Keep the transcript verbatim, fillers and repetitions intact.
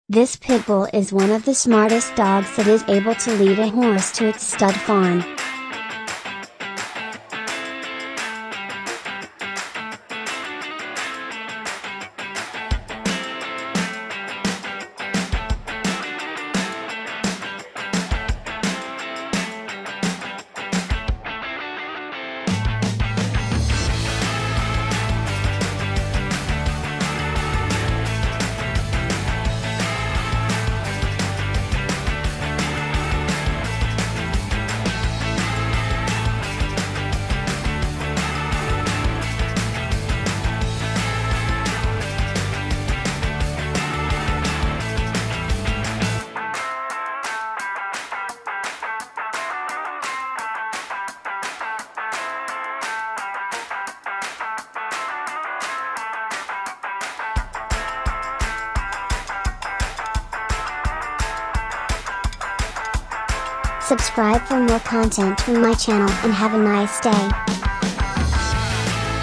This Pitbull is one of the smartest dogs that is able to lead a horse to its stud farm. Subscribe for more content from my channel and have a nice day.